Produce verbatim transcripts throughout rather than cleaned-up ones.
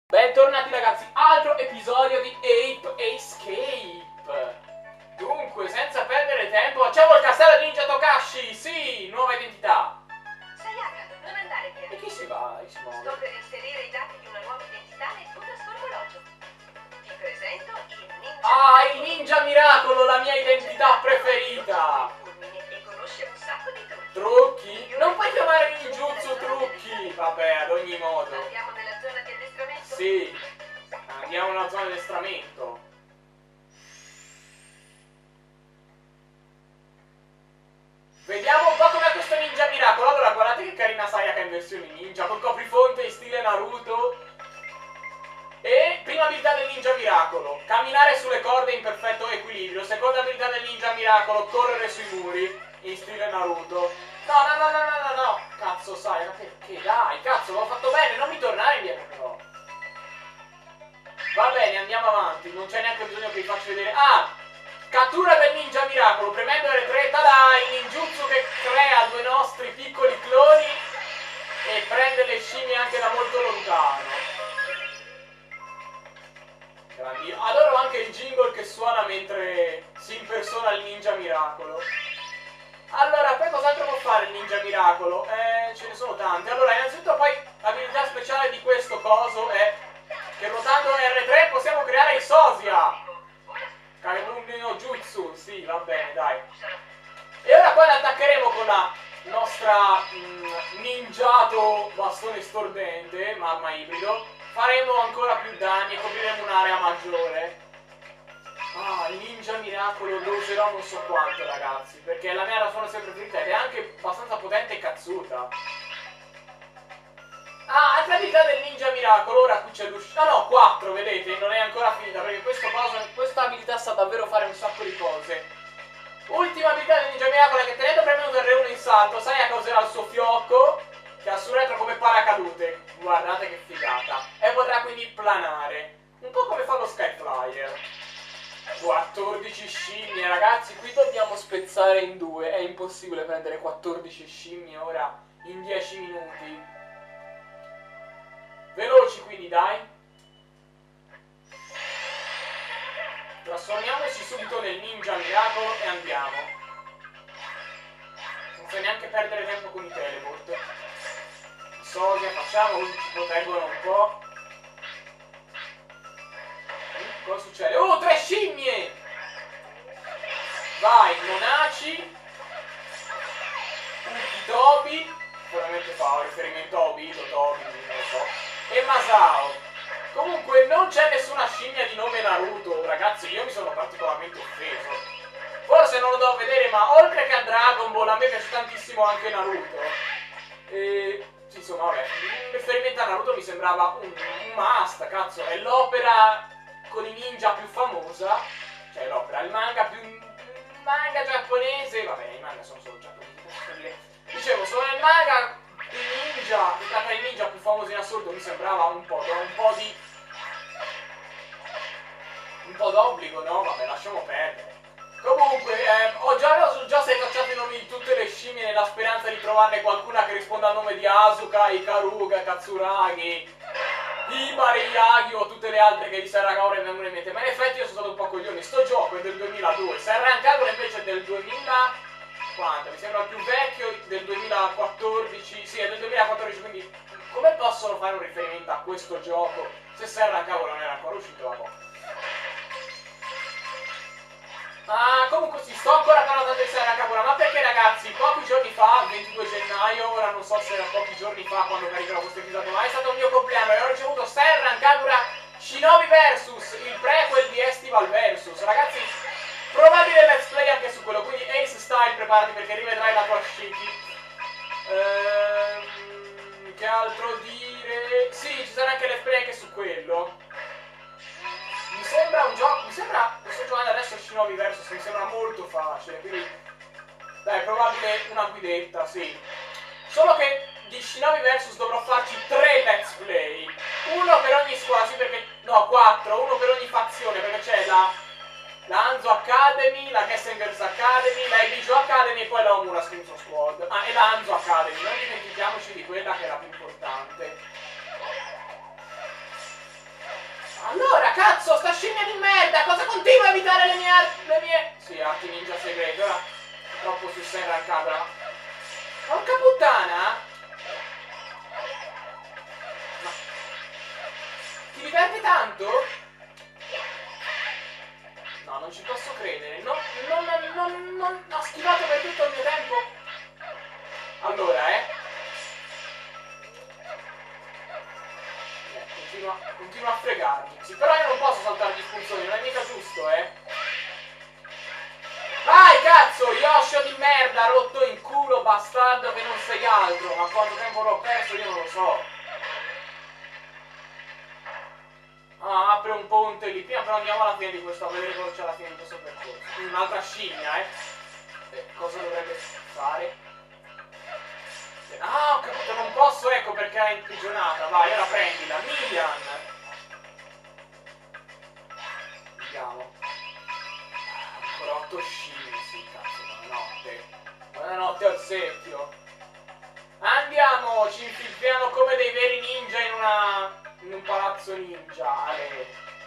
Bentornati ragazzi, altro episodio di Ape Escape. Dunque, senza perdere tempo, facciamo il castello di Ninja Tokashi. Sì, nuova identità. Sayaka, non andare via. E chi si va? Chi si muove? Sto per inserire i dati di una nuova identità nel tuo trasformologio. Ti presento il Ninja Ah, il Ninja Miracolo, la mia identità preferita. Fulmine e conosce un sacco di trucchi. Trucchi? Non puoi chiamare ninjutsu trucchi. Vabbè, ad ogni modo. Andiamo nella zona di addestramento? Sì, andiamo nella zona di addestramento. Vediamo un po' com'è questo Ninja Miracolo. Allora, guardate che carina Sayaka in versione ninja, col coprifonte in stile Naruto. E prima abilità del Ninja Miracolo, camminare sulle corde in perfetto equilibrio. Seconda abilità del Ninja Miracolo, correre sui muri in stile Naruto. No, no, no, no, no, no, no. Cazzo, Sayaka, perché? Dai, cazzo, l'ho fatto bene, non mi tornare indietro però. Va bene, andiamo avanti, non c'è neanche bisogno che vi faccia vedere. Ah! Cattura del Ninja Miracolo, premendo erre tre, tada, il ninjutsu che crea due nostri piccoli cloni e prende le scimmie anche da molto lontano. Grandi. Adoro anche il jingle che suona mentre si impersona il Ninja Miracolo. Allora, poi cos'altro può fare il Ninja Miracolo? Eh, ce ne sono tante. Allora, innanzitutto poi l'abilità speciale di questo coso è che ruotando erre tre possiamo creare i Sosia. Kagebunin Jutsu, sì, va bene, dai. E ora poi l'attaccheremo con la nostra mm, ninjato bastone stordente, mamma ibrido. Faremo ancora più danni e copriremo un'area maggiore. Ah, il Ninja Miracolo lo userò non so quanto, ragazzi, perché la mia suona sempre preferita ed è anche abbastanza potente e cazzuta. Ah, altra abilità del Ninja Miracolo, ora qui c'è l'uscita. No, no, quattro, vedete, non è ancora finita, perché questo cosa, questa abilità sa davvero fare un sacco di cose. Ultima abilità del Ninja Miracolo è che tenendo premuto erre uno in salto, Sayaka userà il suo fiocco, che ha sul retro come paracadute. Guardate che figata. E potrà quindi planare. Un po' come fa lo Skyflyer. quattordici scimmie, ragazzi, qui dobbiamo spezzare in due. È impossibile prendere quattordici scimmie ora in dieci minuti. Veloci quindi, dai. Trasformiamoci subito nel Ninja Miracolo e andiamo. Senza neanche perdere tempo con i teleport. Sosia facciamo, così ci proteggono un po'. Cosa succede? Oh, tre scimmie! Vai, Monaci. Uki Tobi. Probabilmente fa riferimento a Obito, Tobi, non lo so. E Masao. Comunque non c'è nessuna scimmia di nome Naruto, ragazzi, io mi sono particolarmente offeso. Forse non lo devo vedere, ma oltre che a Dragon Ball a me piace tantissimo anche Naruto. E insomma, vabbè, in riferimento a Naruto mi sembrava un, un must, cazzo, è l'opera con i ninja più famosa, cioè l'opera, il manga più il manga giapponese, vabbè, i manga sono solo giapponesi, posso dire. Dicevo, sono il manga di ninja, di tra i ninja più famosi in assoluto, mi sembrava un po', un po' di un po' d'obbligo, no? Vabbè, lasciamo perdere. Comunque, ehm, ho già, ho già setacciato i nomi di tutte le scimmie nella speranza di trovarne qualcuna che risponda al nome di Asuka, Ikaruga, Katsuragi, Hibari, Yagi o tutte le altre che di Sarakawa mi vengono in mente. Ma in effetti io sono stato un po' coglione. Sto gioco è del duemiladue, Serran Kagura invece è del duemila. Quanto? Mi sembra il più vecchio, del duemilaquattordici. Sì, è del duemilaquattordici, quindi come possono fare un riferimento a questo gioco se Serran Kagura non era ancora uscito da poco? Ah, comunque sì, sto ancora parlando di Serran Kagura, ma perché ragazzi, pochi giorni fa, il ventidue gennaio, ora non so se era pochi giorni fa quando caricherò questo episodio, ma è stato il mio compleanno e ho ricevuto Serran Kagura Shinobi versus, il prequel di Estival versus. Ragazzi, probabile let's play anche su quello, quindi Ace Style preparati perché rivedrai la tua Shiki. Ehm, che altro dire? Sì, ci sarà anche let's play anche su quello. Mi sembra un gioco, mi sembra, sto giocando adesso a Shinobi versus, mi sembra molto facile, quindi dai, probabile una guidetta, sì. Solo che di Shinobi versus dovrò farci tre let's play, uno per ogni squadra, sì, perché, no, quattro, uno per ogni fazione, perché c'è la, la Hanzo Academy, la Kessengers Academy, la Ebijo Academy e poi la Omura Crimson Squad. Ah, e la Hanzo Academy, non dimentichiamoci di quella che è la più importante. Allora, cazzo, sta scimmia di merda, cosa continua a evitare le mie arti, le mie... Sì, arti ninja segrete, ora troppo su Senran Kagura. Porca puttana! Ma... Ti diverte tanto? No, non ci posso credere, no, non, non, non, non ho schivato per tutto il mio tempo. Allora, eh... Continua, continua a fregarmi. Sì, però io non posso saltare gli spunzoni, non è mica giusto, eh. Vai, cazzo, Yoshio di merda, rotto in culo, bastardo che non sei altro. Ma quanto tempo l'ho perso io non lo so. Ah, apre un ponte lì. Prima però andiamo alla fine di questo, a vedere cosa c'è alla fine di questo percorso. Un'altra scimmia, eh. eh. Cosa dovrebbe fare? Ah, ho capito, non posso, ecco perché è imprigionata. Vai, ora prendila. Milian. Andiamo. Ancora otto scimmie, sì, cazzo, buonanotte. Buonanotte al secchio. Andiamo, ci infiltriamo come dei veri ninja in una... in un palazzo ninja. Ale.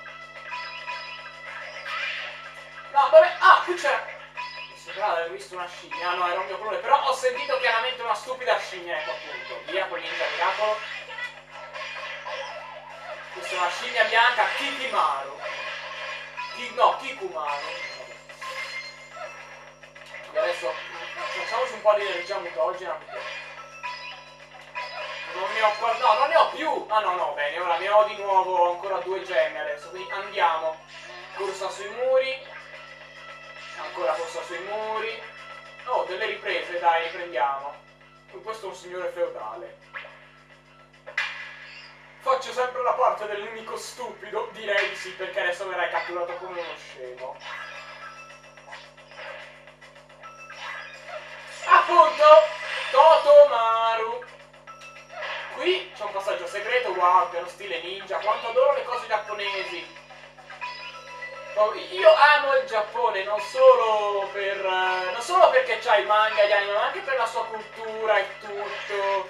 No, dove... Ah, qui c'è... Sembrava di aver visto una scimmia, ah no, era un mio clone, però ho sentito chiaramente una stupida scimmia, ecco appunto, via con ninja miracolo. Questa è una scimmia bianca, Kikimaru. Ki, no, Kikumaru. E adesso facciamoci un po' di energia mutogena perché non ne ho qua, no, non ne ho più. Ah no, no, bene, ora ne ho di nuovo ancora due gemme adesso, quindi andiamo. Corsa sui muri. Ancora corsa sui muri. Oh, delle riprese, dai, riprendiamo. Questo è un signore feudale. Faccio sempre la parte del nemico stupido. Direi di sì, perché adesso verrai catturato come uno scemo. Appunto, Totomaru. Qui c'è un passaggio segreto, wow, piano stile ninja. Quanto adoro le cose giapponesi. Io amo il Giappone non solo per non solo perché c'ha i manga e gli anime, ma anche per la sua cultura e tutto.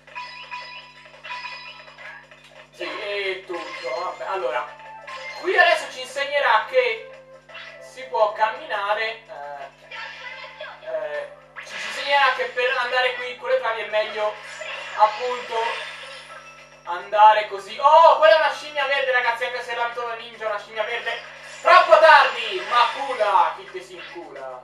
Sì, e tutto. Vabbè, allora, qui adesso ci insegnerà che si può camminare. Eh, eh, ci, ci insegnerà che per andare qui con le travi è meglio appunto andare così. Oh, quella è una scimmia verde, ragazzi, anche se l'abito da ninja è una scimmia verde. Troppo tardi! Ma cula! Chi te si incula?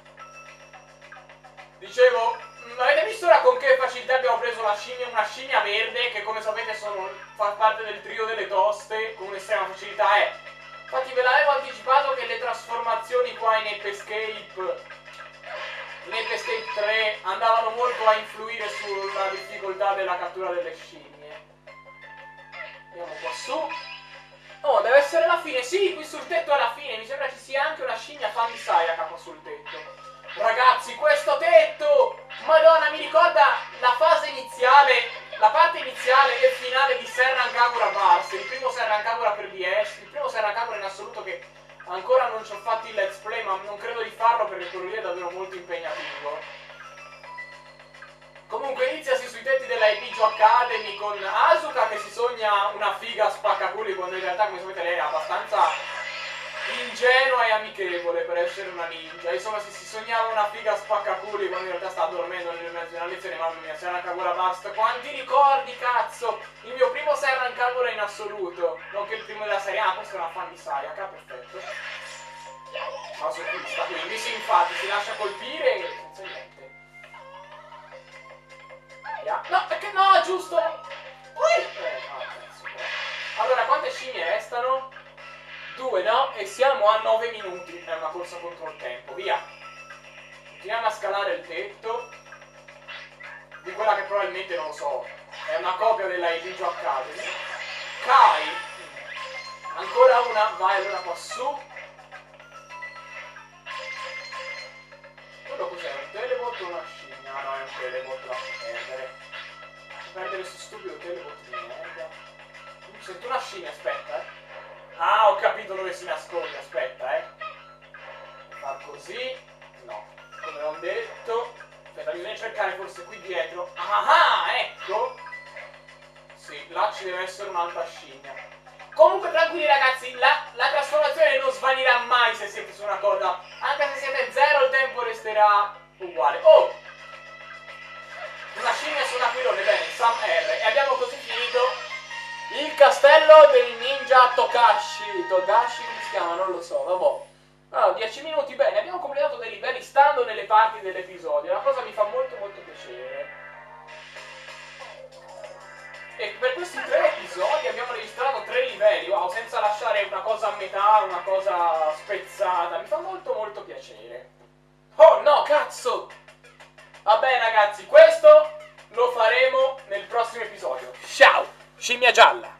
Dicevo, avete visto ora con che facilità abbiamo preso la scimmia, una scimmia verde, che come sapete sono, fa parte del trio delle toste, con un'estrema facilità è. Infatti ve l'avevo anticipato che le trasformazioni qua in Ape Escape, in Ape Escape tre, andavano molto a influire sulla difficoltà della cattura delle scimmie. Andiamo qua su. Oh, deve essere la fine. Sì, qui sul tetto è la fine. Mi sembra ci sia anche una scimmia fan Sayaka qua sul tetto. Ragazzi, questo tetto! Madonna, mi ricorda la fase iniziale, la parte iniziale e finale di Senran Kagura Bars. Il primo Senran Kagura per D S. Il primo Senran Kagura in assoluto che ancora non ci ho fatto il let's play, ma non credo di farlo perché quello lì è davvero molto impegnativo. Comunque iniziasi sui tetti della Epijo Academy con Asuka che si sogna una figa spaccaculi quando in realtà, come sapete, lei è abbastanza ingenua e amichevole per essere una ninja. Insomma, si, si sognava una figa spaccaculi quando in realtà sta dormendo nel mezzo di una lezione. Mamma mia, Senran Kagura basta. Quanti ricordi, cazzo! Il mio primo Senran Kagura in assoluto. Non che il primo della serie. Ah, questo è una fan di Sayaka, perfetto. Masochista, quindi sì, infatti, si lascia colpire senza niente. No, perché no, giusto? Ui! Eh, no, cazzo. Allora, quante scimmie restano? Due, no? E siamo a nove minuti. È una corsa contro il tempo, via. Continuiamo a scalare il tetto. Di quella che probabilmente, non lo so, è una copia della Epijo Academy. Kai! Ancora una, vai allora qua su. Quello cos'è? Un teleport o una scimmia? Ah no, è un teleport, lascia perdere. Perdere questo stupido teleport di merda. Sento una scimmia, aspetta, eh. Ah, ho capito dove si nasconde, aspetta, eh. Far così. No, come ho detto. Aspetta, bisogna cercare forse qui dietro. Ah, ecco. Sì, là ci deve essere un'altra scimmia. Comunque tranquillo. tranquilli ragazzi, la, la trasformazione non svanirà mai se siete su una corda. Anche se siete zero il tempo resterà uguale. Oh! Una scimmia su un aquilone, bene, Sam R. E abbiamo così finito il castello del ninja Togashi. Togashi come si chiama? Non lo so, vabbè. Allora, dieci minuti, bene, abbiamo completato dei livelli stando nelle parti dell'episodio. La cosa mi fa molto molto piacere. E per questi tre episodi abbiamo registrato tre livelli, wow, senza lasciare una cosa a metà, una cosa spezzata. Mi fa molto molto piacere. Oh no, cazzo! Vabbè ragazzi, questo lo faremo nel prossimo episodio. Ciao, scimmia gialla!